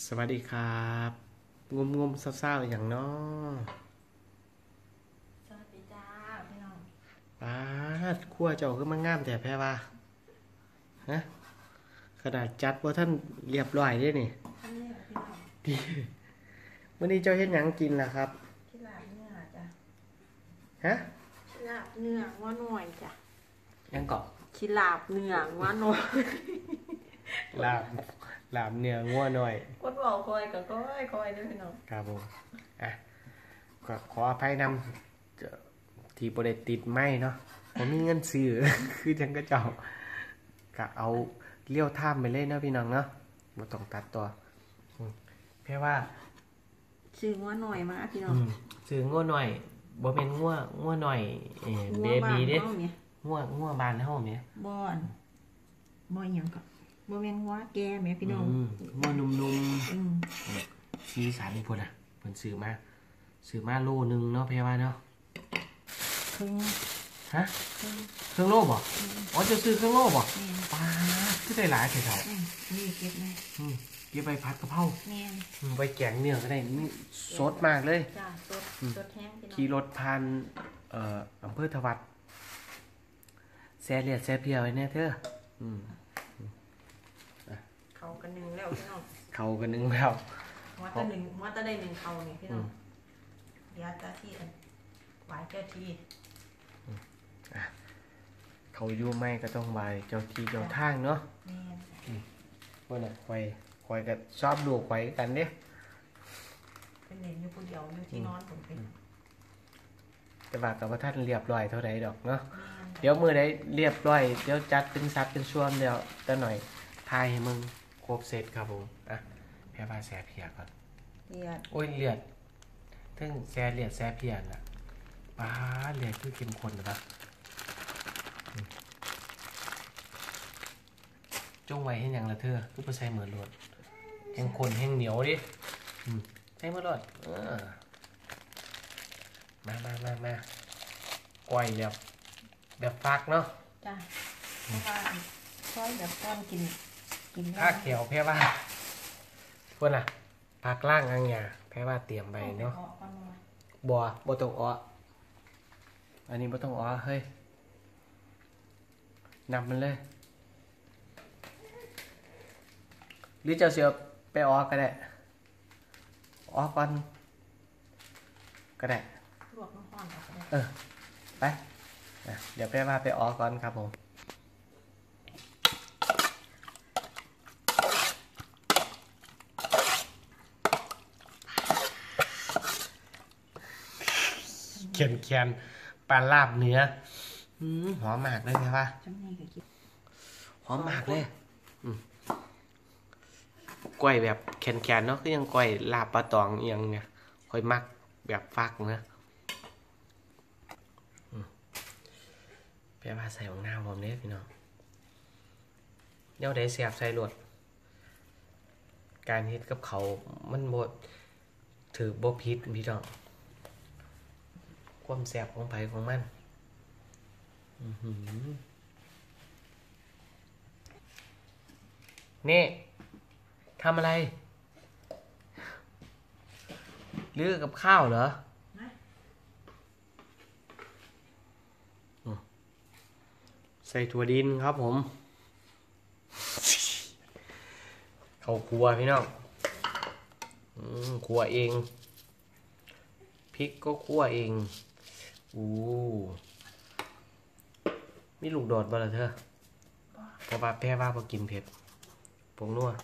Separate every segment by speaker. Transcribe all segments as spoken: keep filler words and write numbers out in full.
Speaker 1: สวัสดีครับงมงมเศร้าๆอย่างน้อ
Speaker 2: สวัสดีจ้าพี่น้อง
Speaker 1: ป้าดขั้วเจ้าก็มางามแต่แพ้ว่าฮะขนาดจัดว่าท่านเรียบร้อยด้วยนี่
Speaker 2: ท่านเนี่ยพี่น้อง
Speaker 1: ดีวันนี้เจ้าเฮ็ดหยังกินล่ะครับ
Speaker 2: ที่ลาบเนื้อจ้ะ
Speaker 1: ฮะ
Speaker 2: ที่ลาบเนื้อง้อหน่อยจ้ะ
Speaker 1: ยังเกาะ
Speaker 2: ที่ลาบเนื้อง้อหน่อย
Speaker 1: ลาบลาบเนื้องัวหน่อย
Speaker 2: กดบอกคอยกับก้อยคอยด้วยพี่น้อง
Speaker 1: ครับผมอ่ะก็ขออภัยนำที่ประเด็ติดไม่เนาะผมมีเงินซื้อ คือจังก็เจ้ากะเอาเลี้ยวท่ามไปเลยเนาะพี่น้องเนาะบ่ต้องตัดตัวแค่ว่า
Speaker 2: ซื้อง้อหน่อยมาพี่น้อง
Speaker 1: ซื้องัวหน่อยบ่เป็นงัวงัวหน่อยเอ่อเบบีเด้งัวงัวบานเฮาแม่
Speaker 2: บ่อนบ่หยังก็บ่แม่นง้อแก่แม่พี่น้อง
Speaker 1: งัวนุ่มๆสีสันพุ่นน่ะเพิ่นซื้อมาซื้อมาโลนึงเนาะแพ่ว่าเนาะ
Speaker 2: ครึ่ง
Speaker 1: ฮะเครื่องโลบ่อ๋อจะซื้อเครื่องโลบ่ป้าคือได้หลายเท่า
Speaker 2: ๆนี่เก็บเลย
Speaker 1: อืมเก็บไปผัดกะเพรา
Speaker 2: แม่
Speaker 1: นไปแกงเนื้อก็ได้นี่สดมากเลย
Speaker 2: จ้าสดสดแห้งพี่น้อง
Speaker 1: ขี่รถผ่านเอ่ออำเภอทวัดแซ่เลียดแซ่เพียวไว้แน่เด้ออืม
Speaker 2: เขากันนึงแล้วพี่น้อง
Speaker 1: เขากันนึงแล้ว
Speaker 2: หัวตะหนึ่งหัวตะได้หนึ่งเขานี่พี่น้องเดี๋ยวเจ้าที่ไหวเจ้าที่
Speaker 1: เขาอยู่ไม่ก็ต้องไหวเจ้าที่เจ้าทางเนาะเพื่อนอ่ะควายควายก็ชอบดูควายกันเด้
Speaker 2: เป็นเล่นอยู่คนเดียวอยู่ที่นอนผมเป็น
Speaker 1: แต่ว่ากับว่าท่านเรียบร้อยเท่าไรดอกเนาะเดี๋ยวมือได้เรียบร้อยเดี๋ยวจัดเป็นซัดเป็นช่วงเดียวแต่หน่อยทายให้มึงครบเสร็จครับผมอ่ะแพ้ว่าแซ่เพียก่อน
Speaker 2: เลียด
Speaker 1: โอ้ยเลียดทั้งแซ่เลียดแซ่เพียน่ะป้าเลียดคือเข้มข้นนะจงไว้ให้ยังละเธอคือไปใส่เหมือนรถแห้งคนแห้งเหนียวดิใส่เหมือนรถมามามามาก้อยแบบแบบฟักเนาะ
Speaker 2: จ้ะเพราะว่าก้อยแบบก้อนกินกิน
Speaker 1: ผ้าเขียวแพ้ว่าพวกน่ะผักล่างอังยาแพ้ว่าเตรียมไปเนาะบัวบัวต้องอ้ออันนี้บัวต้องอ้อเฮ้ยนำมันเลยหรือจะเสียไปอ้อก็ได้อ้อก่อนก็ได้
Speaker 2: ลวกน้ำร้อนออกก็ได้
Speaker 1: เออไปเดี๋ยวแพ้ว่าไปอ้อก่อนครับผมเขียนเขียนปลาลาบเนื้อหอมมากเลยใช่ปะหอมมากเลยก้อยแบบแข็งๆเนาะก็ยังก้อยลาบปลาตองยังเนี่ยค่อยมักแบบฟักนะแปลว่าใส่ของหน้าผมเนี่ยพี่น้องเดี๋ยวได้เสียบใส่รวดการเฮ็ดกับเขามันบดถือบ่พิษพี่น้องความแสบของไผ่ของมันนี่ทำอะไรเลือกกับข้าวเหรอใส่ถั่วดินครับผมเขาครัวพี่น้องครัวเองพริกก็คั่วเองอู้มีลูกโดดบ่ล่ะเธอเพราะว่าแพ้ว่าพอกินเผ็ดผงนัว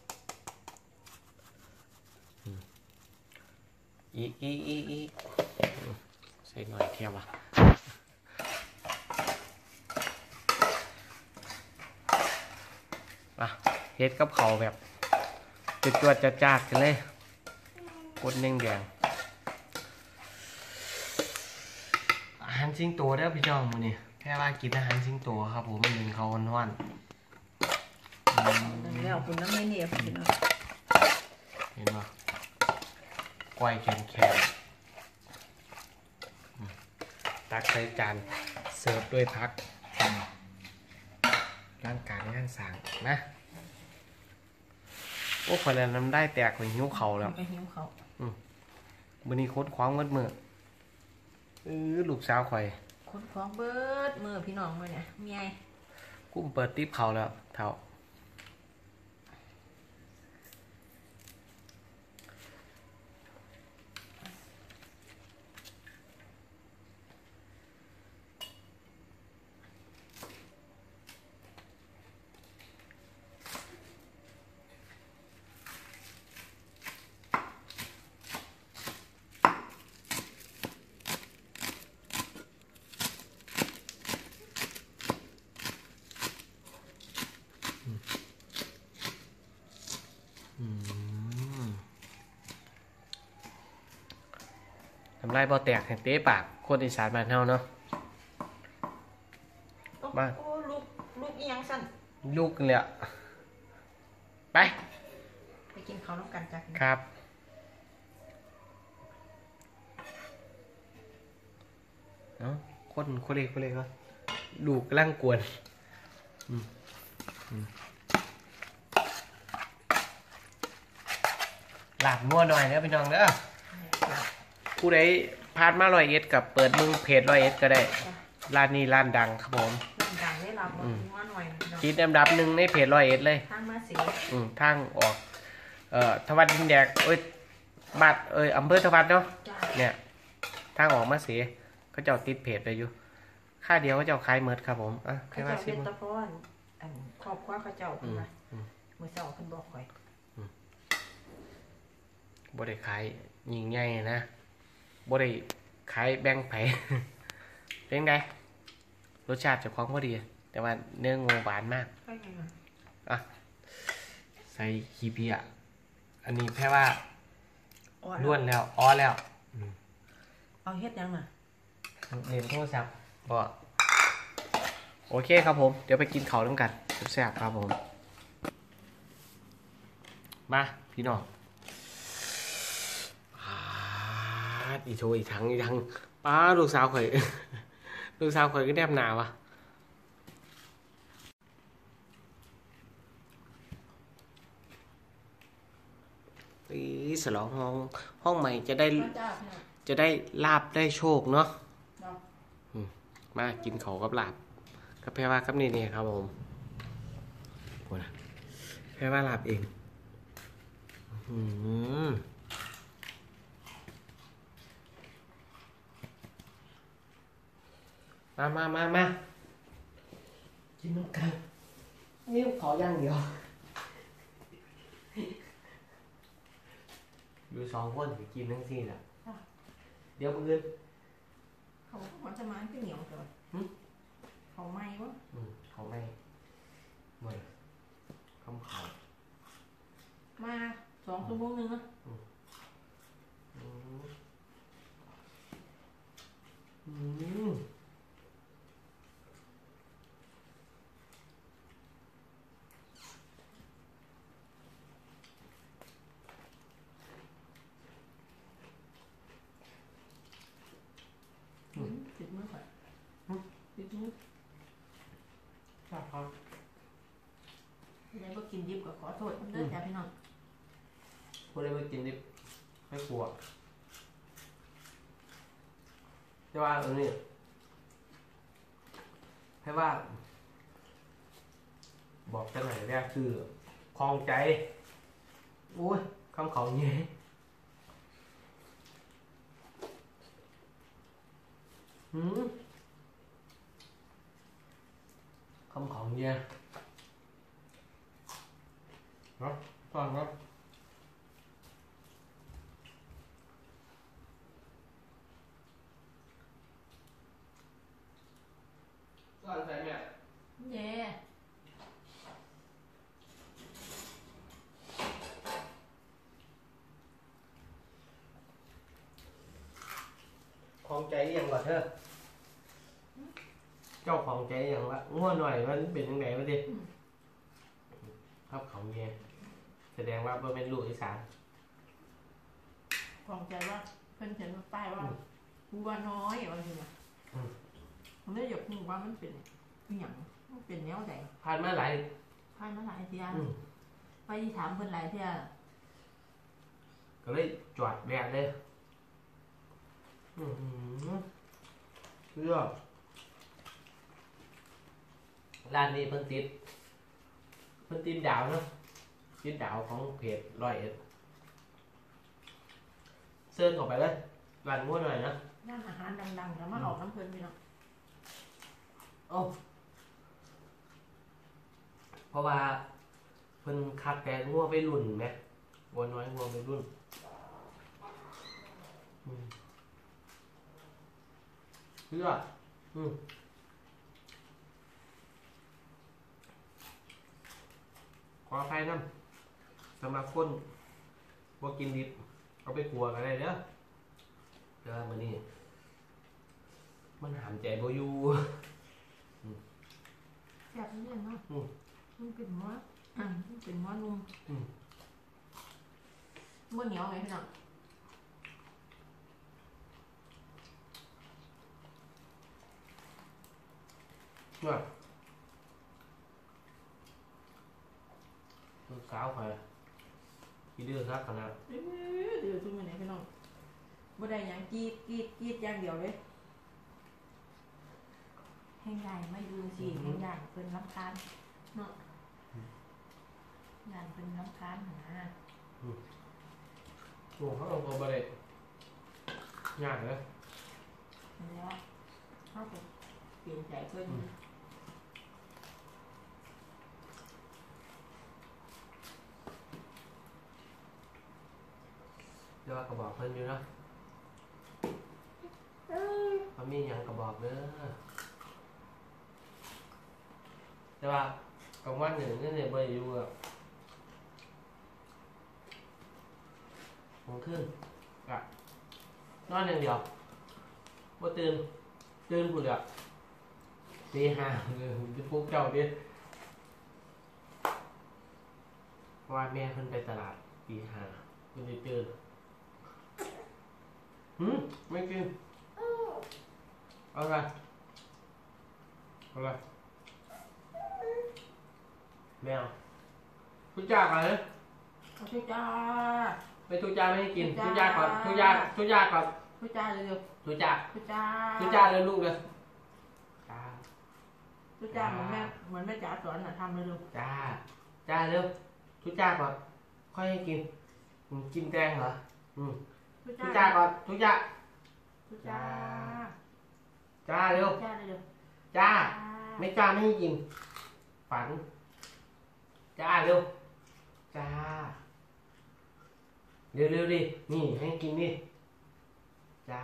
Speaker 1: อีอีอีอีใส่หน่อยเทียบว่ะอ่ะเฮ็ดกับเขาแบบจุดจวดจัดจ้าดกันเลยกดแดงแดงอาหารสิงโตได้พี่น้องมื้อนี้แค่ว่ากินอาหารสิงโตครับผมมันเป็นเขาฮ้อน
Speaker 2: ๆแล้วคุณน้ำไม่เหนียวพี่น้อง
Speaker 1: เห็นป่ะก้อยแข็งๆตักใส่จานเสิร์ฟด้วยพักร่างกายร่างสางนะโอ้คนนั้นน้ำได้แตกไปหิ้วเขาแล้ว
Speaker 2: ไปหิ้วเขา
Speaker 1: วันนี้โคตรคว้างมืดมือเออลูกสาวข่อย
Speaker 2: คนคล้องเบิดมือพี่น้องเลยเนี่ยเมีย
Speaker 1: กุ้มเปิดติ๊บเขาแล้วเท่าทำไรบ่แตกแห่งเต๊ปากโคตรอีสานบ้านเฮาเนาะ มา
Speaker 2: โอ้ลูกลูกอีหยังสั่น
Speaker 1: ลูกกันเลยอะไป
Speaker 2: ไปกินข้าวน้ำกันจ้ะ
Speaker 1: ครับเอ้าคนคนเล็กคนเล็กก็ลูกกำลังกวนอืมอืมหลาบนัวหน่อยนะพี่น้องเด้อผู้ใดพาดมาร้อยเอ็ดกับเปิดมึงเพจร้อยเอ็ดก็ได้ร้านนี้ร้านดังครับผม
Speaker 2: ดังได้รับว่าหน่อยพี่น้อง
Speaker 1: ติดอันดับหนึ่งในเพจร้อยเอ็ดเลย
Speaker 2: ทางมาสี
Speaker 1: อืมทางออก เอ่อทวัดดินแดกเอ้ยบัดเอ้ยอำเภอทวัดเนาะ
Speaker 2: จ้า
Speaker 1: เนี่ยทางออกมาเสียเขาเจ้าติดเพจไปอยู่ ค่าเดียวเขาเจ้าขายเมิดครับผมอ่ะ
Speaker 2: เขา
Speaker 1: แค่ว่า
Speaker 2: เจ้า
Speaker 1: สิ
Speaker 2: เป็น
Speaker 1: บ
Speaker 2: ตะพอนอันครอบครัวเขาเจ้า
Speaker 1: อื
Speaker 2: เพิ่น
Speaker 1: ม
Speaker 2: ว่า
Speaker 1: อืม
Speaker 2: มื้อเช้าเพิ่นบอกข่อย
Speaker 1: บ่ได้ขายยิงใหญ่นะบ่ได้ขายแบ่งไผ เป็นไงรสชาติเจะคล้าของพอดี แต่ว่าเนื้องูหวานมาก
Speaker 2: ไปไงล่ะ
Speaker 1: อ่ะใส่ขี้เพียอันนี้แค่ว่า
Speaker 2: อ่อน
Speaker 1: ล้วนแล้วอ้อแล้ว
Speaker 2: เอาเฮ็ดยังน่ะ
Speaker 1: เรียนโทรศัพท์ก็โอเคครับผม เดี๋ยวไปกินเขาวน้ำกันแซ่บๆครับผม มาพี่น้องอ่าอีโชอีทั้งอีทั้งป้าลูกสาวข่อย ลูกสาวข่อยก็แนบหนาวะอีสลองห้องห้องใหม่จะได้
Speaker 2: มาจ้าพี่น้อง
Speaker 1: จะได้ลาบได้โชคเนาะ
Speaker 2: บอก
Speaker 1: มากินเขาวกับลาบกับแพรว่ากับนี่นี่ครับผมโอ้นะแพรว่าลาบเองอืมมามามามากินน้ำกันนี่ขอย่างเดียวอยู่สองคนกินทั้งสี่แหละเดี๋ยวมือ
Speaker 2: เขาเขาจะมาเป็นเหนียวเกิน
Speaker 1: หึ
Speaker 2: เขาไหม้วะ
Speaker 1: อืมเขาไม่เหมือนคำเขา
Speaker 2: มาสองชั่วโมงนึงนะ
Speaker 1: อืมอืม
Speaker 2: ติดมือข่อยติดมือ
Speaker 1: ครับครับ
Speaker 2: ได้บ่กินดิบก็ขอโทษเด้อจ้าพี่น้อง
Speaker 1: พูดได้ว่ากินดิบไม่กลัวแต่ว่าอันนี้ให้ว่า บอกกันหน่อยแรกคือคลองใจโอ้ยคำเขาเงี้ยหืมคำเขาเงี้ยเนาะฟังเนาะซ่อนใส่แม่
Speaker 2: เย่
Speaker 1: ของใจยังก่อนเถอะเจ้าของใจยังวะง่วหน่อยมันเป็นยังไงวะดิครับเขาเงี้ยแสดงว่าเป็นลูกอีสาน
Speaker 2: ความใจว่าเพิ่นเขียนว่าป้ายว่าบัวน้อยว่าสิว่าผมได้อยากรู้ว่ามันเป็นอหย่างมันเป็นแนวใด
Speaker 1: ผ่านมาหลาย
Speaker 2: ผ่านมาหลายเที่ย
Speaker 1: อืม
Speaker 2: ไปถามเพิ่นหลายเที่ย
Speaker 1: ก็เลยจอดแวะเลยอือหือเลือกร้านนี้เพิ่นติดเพิ่นติดดาวเนาะติดดาวของเพจร้อยเอ็ดเซิร์ชออกไปเลยร้านมั่วหน่อยนะ
Speaker 2: ร้านอาหารดังๆแล้วมาออกน้ำเพิ่นพี่น้อง
Speaker 1: โอ้เพราะว่าเพิ่นคัดแต่งัวไปรุ่นไหมวัวน้อยงัวไปรุ่นอืมเลือกอืมขออภัยน้ำสำหรับคนบ่กินดิบเอาไปขัวกันได้เด้อเด้อมื้อนี้มันหามใจบ่อยู่
Speaker 2: แซ่บนี่เนาะ
Speaker 1: อืม
Speaker 2: มันเป็นหม้ออ่ามันเป็นหม้อนุ่ม
Speaker 1: อืม
Speaker 2: บ่เหนียวไงพี่น้อง
Speaker 1: ว่าลูกสาวข่อยพี่ดื้อครับขนาด
Speaker 2: เอ้ยเดี๋ยวซุ่มอยู่ไหนพี่น้องบ่ได้หยังกรีดกรีดกรีดอย่างเดียวเลยแห้งใหญ่ไม่ดูสิแห้งใหญ่เพิ่นรำคาญเนาะใหญ่เพิ่นรำคาญหา
Speaker 1: โอ้เขาเอาตัวบริเยากเลย
Speaker 2: แล้วเขาไปเปลี่ยนใจเพิ่น
Speaker 1: เดี๋ยวว่ากระบอกเพิ่นอยู่เนาะเขามีอย่างกระบอกเด้อแต่ว่ากลางวันหนึ่งนี่เนี่ยบริอยู่อะผมขึ้นกะนอนอย่างเดียวบ่ตื่นตื่นผู้เดียวตีห้าเลยจะปลุกเจ้าดิเพราะว่าแม่เพิ่นไปตลาดตีห้าเพิ่นได้ตื่นหืมไม่กินเอาไงเอาไงแมวทุกอย่างก่อนเลย
Speaker 2: เอาทุกจ้า
Speaker 1: ไม่ทุกอย่างไม่ให้กิน
Speaker 2: ทุ
Speaker 1: ทุ
Speaker 2: ก
Speaker 1: ก
Speaker 2: จ้า
Speaker 1: อย่างก่อนทุกอย่างทุกอย่างก่อน
Speaker 2: ทุกจ้าเร็ว
Speaker 1: ทุกอย่าง
Speaker 2: ๆทุกจ้า
Speaker 1: ทุกอย่างเลยลูกเลยจ้า
Speaker 2: ทุกจ้าเหมือนแม่เหมือนแม่จ๋าสอนน่ะทำเร็ว
Speaker 1: จ้าจ้าเร็วทุกอย่างก่อนค่อยให้กินอืมกินแตงเหรออืม
Speaker 2: ๆทุก
Speaker 1: ทุกอ
Speaker 2: จ้า
Speaker 1: ย่างก่อนทุกอย่าง
Speaker 2: ทุกจ้า
Speaker 1: จ้าเร็ว
Speaker 2: ทุกจ้าเร็ว
Speaker 1: จ้า
Speaker 2: ๆ
Speaker 1: ไม่จ้าไม่ให้กินฝันจ้าเร็วจ้าเร็วเร็วดินี่ให้กินดิจ้า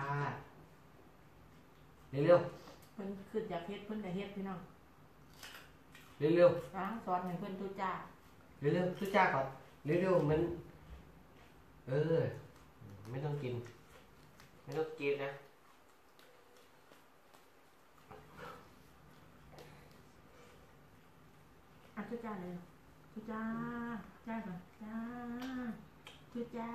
Speaker 1: เร็วเร็ว
Speaker 2: เพิ่นขึ้นจากเฮ็ดเพิ่นได้เฮ็ดพี่น้อง
Speaker 1: เร็วเร็ว
Speaker 2: ล้างสอนให้เพิ่นทุกจ้า
Speaker 1: เร็วเร็วทุกจ้าก่อนเร็วเร็วมันเออไม่ต้องกินไม่ต้องกินนะ
Speaker 2: อ่ะทุกจ้าเลยทุกจ้าจ้าก่อนจ้าทุกจ้า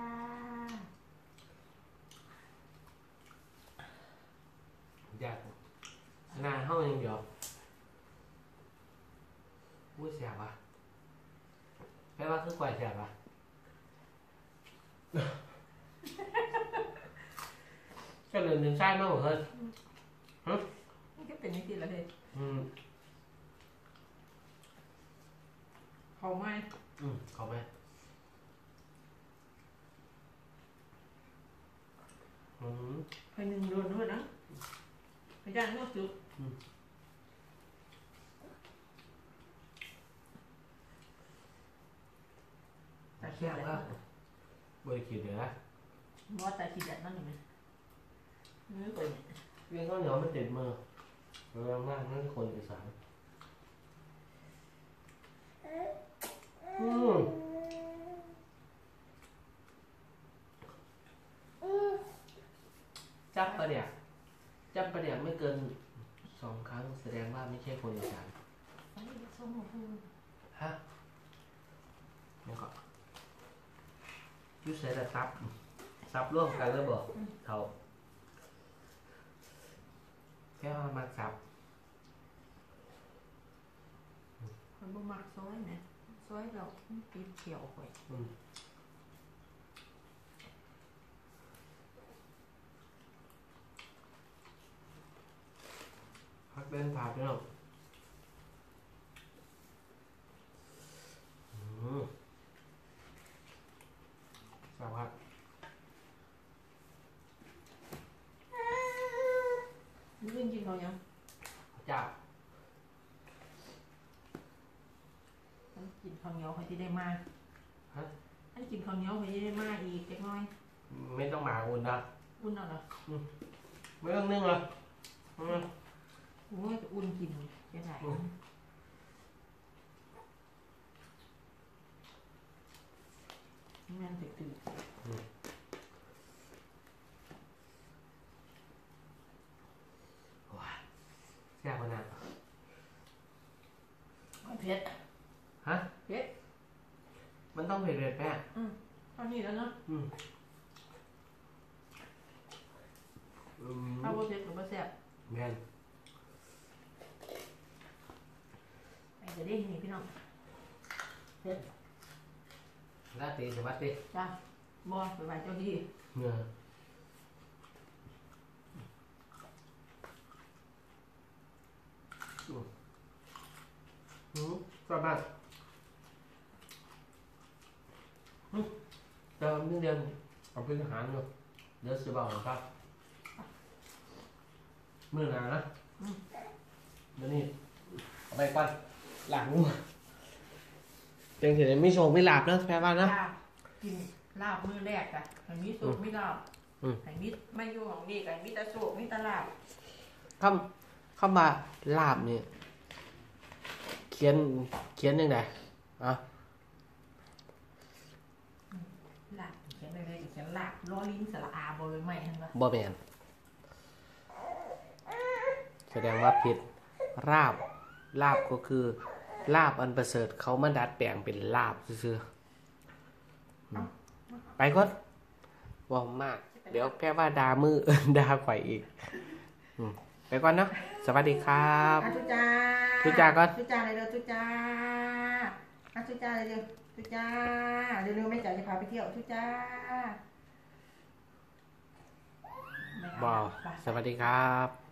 Speaker 1: อยากหน้าเท่ายังเดียวพูดเสียบอ่ะแปลว่าคือกว่าเสียบอ่ะ ก็เลยหนึ่งใช่มากกว่าเพิ่น
Speaker 2: มันก็เป็นอย่างนี้แหละเฮ้ย
Speaker 1: อืม
Speaker 2: เขาไม่
Speaker 1: อืมขอไหมอืม
Speaker 2: ไปหนึ่งโดนด้วยนะไปย่างนอกจุด
Speaker 1: อืม
Speaker 2: แต่คิ
Speaker 1: เสี
Speaker 2: ด
Speaker 1: ยบ
Speaker 2: แห
Speaker 1: ว่า
Speaker 2: ละ
Speaker 1: บริคิดเดี๋ยวนะ
Speaker 2: มอแต่คิดแบบนั้นเห็นไหมนี่ตัวนี้
Speaker 1: เรื่องข้าวเหนียวมันติดมือแรงมากนั่นคนอีสานอืมจับปลาเดี่ยจับปลาเดี่ยไม่เกินสองครั้งแสดงว่าไม่ใช่คนอีสาน
Speaker 2: อันนี้ส้มหู
Speaker 1: ฮะนี่ก็ยูใส่แต่ซับซับร่วมกันแล้วบอกเขาแค่ว่ามาซับ
Speaker 2: คนบ่มักซอยไหมซซอยเราติดเขียวไป
Speaker 1: อืมพักเดินผ่านไปหน่อยอืมสวัสดี
Speaker 2: นี่กินกินเขายัง
Speaker 1: จ้า
Speaker 2: อันกินข้าวเหนียวเขาจะได้มา
Speaker 1: ฮะ
Speaker 2: อันกินข้าวเหนียวเขาจะได้มาอีกเล็กน้อย
Speaker 1: ไม่ต้องหมาอุ่นนะ
Speaker 2: อุ่นเอาเหรอ
Speaker 1: ไม่ต้องนึ่งเลยอืม
Speaker 2: โอ้ยอุ่นกินจะไหนมันตื่นตื่น
Speaker 1: ว้าแซ่บขนาด
Speaker 2: เผ็ด
Speaker 1: ฮะ
Speaker 2: เผ็ด
Speaker 1: มันต้องเผ็ดๆแม่
Speaker 2: อืมตอนนี้แล้วเนาะ
Speaker 1: อืมอืม
Speaker 2: ข้าวโพดเผ็ดหรือว่าแซ่บ
Speaker 1: แม่น
Speaker 2: ไอ้จะได้นี่พี่น้องเผ็ด
Speaker 1: ลาตีสวัสดี
Speaker 2: จ้าบอไปไหวเจ้าดี
Speaker 1: เนื้ออืมอืมสบายอืมเดิมนิดเดียวเอาเป็นอาหารอยู่เดี๋ยวสิบอกนะครับมื้อหนานะ
Speaker 2: อืม
Speaker 1: เดี๋ยวนี้เอาไปก่อนหลังงูจังสิได้ไม่โชว์ไม่หลับนะแพ้บ้านนะ
Speaker 2: จ้ากินลาบมือแรกอะไอ้มิสุไม่ลาบ
Speaker 1: อืม
Speaker 2: ไอ้มิไม่อยู่ของนี่ไอ้มิตะโศกมิตะลาบ
Speaker 1: คำคำว่าลาบนี่เขียนเขียนยังไงอ่ะ
Speaker 2: ลาบเขียนอะไรเขียนลาบล้อลิ้นสระอาบเลยไหมเห็นปะ
Speaker 1: บ่แมนแสดงว่าผิดลาบลาบก็คือลาบอันประเสริฐเขามาดัดแปลงเป็นลาบซื่อๆอืมไปก่อนว่ามาก เดี๋ยวแค่ว่าดามือ ดาข่อยอีกอืมไปก่อนเนาะสวัสดีครับ
Speaker 2: อ่ะทุจ้า
Speaker 1: ทุจ้าก่อน
Speaker 2: ทุจ้าเลยเร็วทุจ้าอ่ะทุจ้าเลยเร็วทุจ้าเร็วๆไม่จ๋าจะพาไปเที่ยวทุจ้า
Speaker 1: บอสวัสดีครับ